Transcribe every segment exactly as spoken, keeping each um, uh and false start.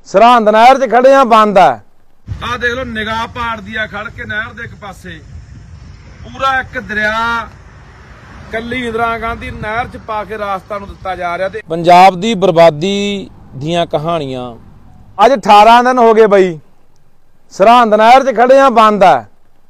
सरहंद नहर च खड़े आ, बंद है। आ देख लो निगाह पाड़ दिया खड़ के नहर दे एक पासे पूरा एक दरिया कल्ली इंदिरा गांधी नहर च पा के रास्ता नूं दिता जा रहा। ते पंजाब दी बर्बादी दियां कहानियां अज अठारह दिन हो गए बई। सरहंद नहर च खड़े आ, बंद है।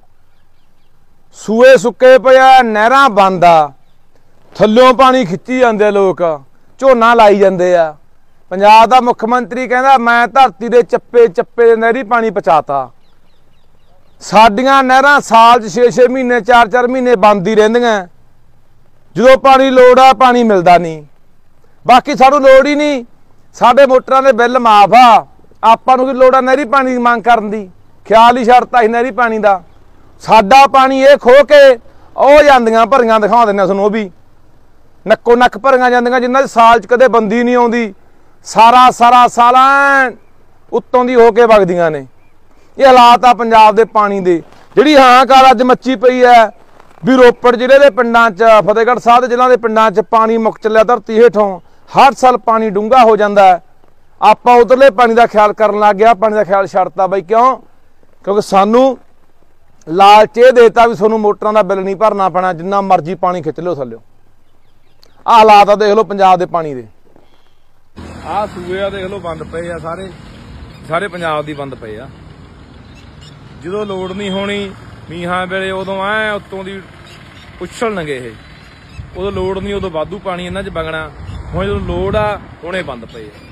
सूए सुके पे आ, नहरां बंद आ, थल्लों पानी खिच्ची जांदे लोग, झोना लाई जांदे आ। पंजाब दा मुख्यमंत्री कहंदा मैं धरती दे चप्पे चप्पे दे नहरी पानी पहुंचाता। साडियां नहरां साल च छे छे महीने चार चार महीने बंद ही रहिंदियां। जो पानी लोड़ आ पानी मिलदा नहीं। बाकी सानूं लोड़ ही नहीं, साडे मोटरां दे बिल माफ आ, आपां नूं की लोड़ आ नहरी पानी दी मंग करन दी। ख्याल ही छड्डता सी नहरी पानी दा। साडा पानी ये खो के ओ जांदियां भरियां दिखा दिंदे तुहानूं, ओ भी नक्को नक्क भरियां जांदियां जिन्हां च साल च कदे बंदी नहीं आउंदी। सारा सारा साल उत्तों दी होके वगदियां ने। ये हालात आ पंजाब दे पानी दे। जिहड़ी हाहाकार अज मच्ची पई है भी रोपड़ जिले के पिंडां च, फतेहगढ़ साहब जिले के पिंडां च पानी मुक चलिया धरती हेठों। हर साल पानी डूंगा हो जाता है। आपां उधरले पानी का ख्याल करन लग गया, पानी का ख्याल छड्डता बई। क्यों? क्योंकि सानू लालच ये देता भी सोनू मोटरां दा बिल नहीं भरना पैना, जिन्ना मर्जी पानी खिच लो थल्लों। आ हालात आ देख लो पंजाब दे पानी दे। आ सूए आ देख लो बंद पे आ, सारे सारे पंजाब दी बंद पे आ। जो लोड़ नहीं होनी मीहां वेले उदों ऐ उत्तों दी उछलणगे ये, उदों लोड़ नहीं उदों वाधू पानी इन्हां च वगना। हुण जो लोड़ आ हुणे बंद पे आ।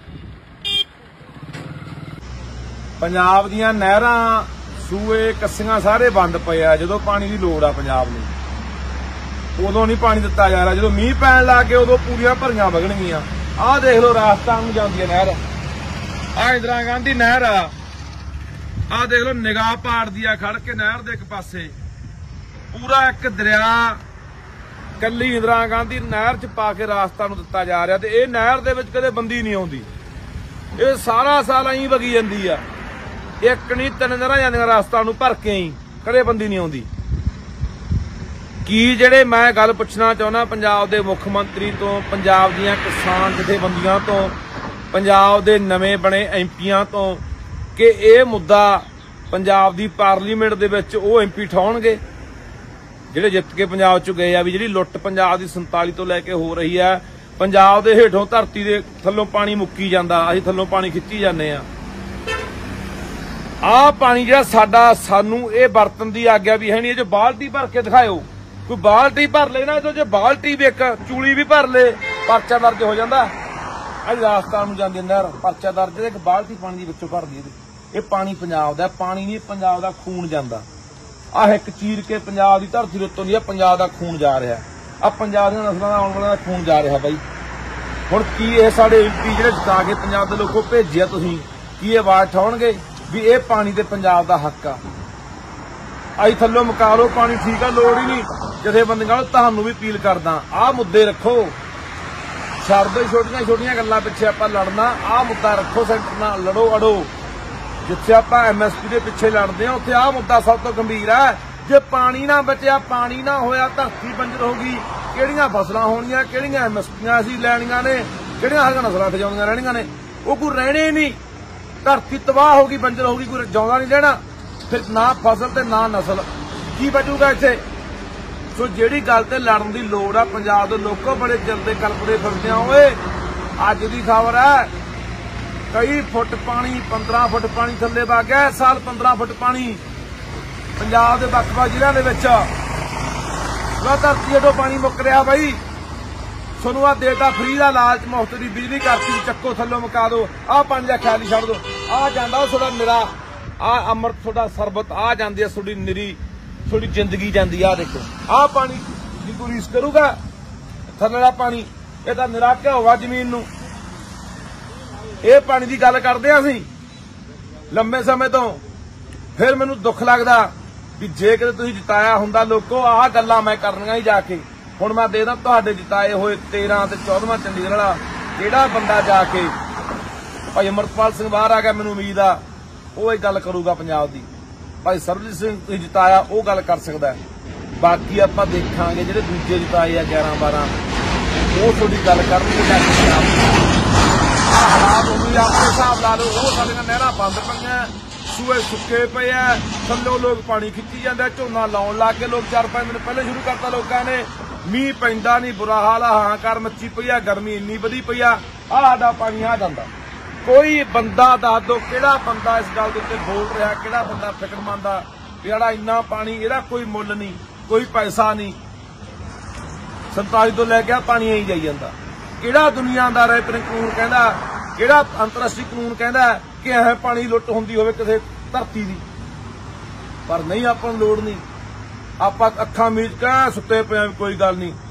पंजाब दीयां नहरां सूए कस्सियां सारे बंद पे आ। जो पानी की लोड़ आ पंजाब नूं उदों नहीं पानी दिता जा रहा। जो मीह पैण लग गए उदों पूरियां भरियां वगणगियां। आ देख लो राजस्थान में जाती है नहर, आ इंदिरा गांधी नहर आ। आ देख लो निगाह पाड़ दिया खड़ के नहर दे एक पासे पूरा एक दरिया कल्ली इंदिरा गांधी नहर च पा के रास्ता नूं दिता जा रहा। ते इह नहर दे विच कदे बंदी नहीं आउंदी, ये सारा साल आई वगी जांदी आ। एक नहीं तीन नहरां जांदियां रास्ता नूं भर के ही, कदे बंदी नहीं आउंदी। की ਜਿਹੜੇ मैं गल पुछना चाहना पंजाब के मुख मंत्री तो, पंजाब दीयां किसान जथेबंदियां तो, पंजाब के नवें बने एमपीआं तो, कि यह मुद्दा पंजाब की पार्लीमेंट दे विच वो एमपी उठाउणगे जिहड़े जित के पंजाब चों गए आ भी जिहड़ी लुੱਟ पंजाब की संताली तो लैके हो रही है। पंजाब के हेठों धरती के थल्लों पानी मुक्की जांदा, असीं थल्लों पानी खिच्ची जाने आ। आ पानी जिहड़ा साडा सानू ये बरतन की आग्या भी है नहीं। जो बाल्टी भर के दिखाओ, कोई बाल्टी भर लेना तो जो बाल्टी भी एक चूली भी भर ले परचा दर्ज हो जाता। अज राजस्थान में जाती नहर परचा दर्ज, एक बाल्टी पानी विचों भर दी। ये पानी पंजाब दा पानी नहीं, पंजाब दा खून जाता। आ एक चीर के पंजाब की धरती उत्तों नहीं पंजाब दा खून जा रहा। आ पंजाब दी नस्लों दा आउण वाला खून जा रहा बई। हुण की ये साडे एमपी जिहड़े जिता के पंजाब दे लोकों भेजिया तुसीं की ये आवाज़ उठाउणगे भी ये पानी ते पंजाब दा हक आ। आई थल्लों मुका लो पानी, ठीक है, लोड़ ही नहीं। जथेबंदियां तुहानूं भी अपील करदा आ मुद्दे रखो, छड्ड दो छोटियां छोटियां गल्लां पिछे आपां लड़ना। आ मुद्दा रखो, सेंटर नाल लड़ो अड़ो। जिथे आपां एमएसपी के पिछे लड़दे हां उत्थे आ मुद्दा सब तो गंभीर है। जे पानी ना बचिया, पानी ना होया, धरती बंजर होगी, किहड़ियां फसलां होणीਆਂ, किहड़ियां एमएसपीआं असीं लैणीਆਂ ने, किहड़ियां साਡੀਆਂ नस्लां ठजाउणीਆਂ रहणीਆਂ ने। वो कोई रहणे ही नहीं, धरती तबाह होगी, बंजर होगी, कोई जिउंदा नहीं रहना। फिर ना फसल ते ना नस्ल की बचूगा इत्थे। सो जिहड़ी गल ते लड़न दी लोड़ आ पंजाब दे लोकों बड़े चिर दे कल्पदे फिरदे आ। ओए अज दी खबर है, कई फुट पानी, पंद्रह फुट पानी थल्ले वग गया। इस साल पंद्रह फुट पानी पंजाब दे वख-वख जिल੍ਹਿਆਂ ਦੇ ਵਿੱਚ धरती हेठों पानी मुक रहा बई। सोनू आ देता फ्री का लालच, मुफ्त की बिजली करती, चक्को थल्लों मुका दो। आ पानी का ख्याल ही छड्ड दो। आ जांदा थोड़ा निरा, आ अमृत थोड़ा सरबत आ जाती है, थोड़ी निरी थोड़ी जिंदगी जाती। आ देखो आ पानी की कोई रीस करूगा थल्ले पानी, ये तो निरा घ्यो वा जमीन नूं। ये पानी की गल करदे आ असीं लंबे समय तो। फिर मैनू दुख लगदा भी जे किते तुसीं जिताया हुंदा लोको आ गल्लां मैं करनियां ही जाके। हुण मैं देखदा तुहाडे जिताए होए तेरह ते चौदहवां चंडीगढ़ वाला किहड़ा बंदा जाके भाई अमरपाल सिंह बाहर आ गया, मैनू उम्मीद आ वो एक गल करूगा पंजाब की। भाई सरबजीत सिंह तुसीं जिताया वो गल कर सकदा है। बाकी आपां देखांगे जिहड़े दूजे जिताए आ ग्यारह बारह वो थोड़ी गल करनगे जाके। ਹਾਲਾਤ ਹੋਈ ਆਪਣੇ ਹਿਸਾਬ ਲਾ ਲਓ। ਉਹ ਸਾਡੀਆਂ ਨਹਿਰਾਂ ਬੰਦ ਪਈਆਂ, ਸੂਏ ਸੁੱਕੇ ਪਏ ਆ, ਥੱਲੋਂ ਲੋਕ ਪਾਣੀ ਖਿੱਚੀ ਜਾਂਦੇ। ਝੋਨਾ ਲਾਉਣ ਲੱਗ ਕੇ ਲੋਕ ਚਾਰ ਪੰਜ ਦਿਨ ਪਹਿਲਾਂ ਸ਼ੁਰੂ ਕਰਤਾ ਲੋਕਾਂ ਨੇ। ਮੀਂਹ ਪੈਂਦਾ ਨਹੀਂ, ਬੁਰਾ ਹਾਲ ਆ, ਹਾਹਾਕਾਰ ਮੱਚੀ ਪਈ ਆ, ਗਰਮੀ ਇੰਨੀ ਵਧੀ ਪਈ ਆ। ਆਹ ਸਾਡਾ ਪਾਣੀ ਆ ਜਾਂਦਾ। ਕੋਈ ਬੰਦਾ ਦੱਸ ਦਿਓ ਕਿਹੜਾ ਬੰਦਾ ਇਸ ਗੱਲ ਦੇ ਉੱਤੇ ਬੋਲ ਰਿਹਾ, ਕਿਹੜਾ ਬੰਦਾ ਫਿਕਰਮੰਦ ਆ ਜਿਹੜਾ ਇੰਨਾ ਪਾਣੀ, ਇਹਦਾ ਕੋਈ ਮੁੱਲ ਨਹੀਂ, ਕੋਈ ਪੈਸਾ ਨਹੀਂ। ਸੰਤਾਲੀ ਤੋਂ ਲੈ ਕੇ ਪਾਣੀ ਆਈ ਜਾਈ ਜਾਂਦਾ। ਕਿਹੜਾ ਦੁਨੀਆਦਾਰ ਹੈ ਕਾਨੂੰਨ ਕਹਿੰਦਾ, ਕਿਹੜਾ ਅੰਤਰਰਾਸ਼ਟਰੀ ਕਾਨੂੰਨ ਕਹਿੰਦਾ ਕਿ ਇਹ ਪਾਣੀ ਲੁੱਟ ਹੁੰਦੀ ਹੋਵੇ ਕਿਸੇ ਧਰਤੀ ਦੀ? ਪਰ ਨਹੀਂ, ਆਪਾਂ ਨੂੰ ਲੋੜ ਨਹੀਂ। ਆਪਾਂ ਅੱਖਾਂ ਮੀਚ ਕੇ ਸੁੱਤੇ ਪਏ, ਕੋਈ ਗੱਲ ਨਹੀਂ।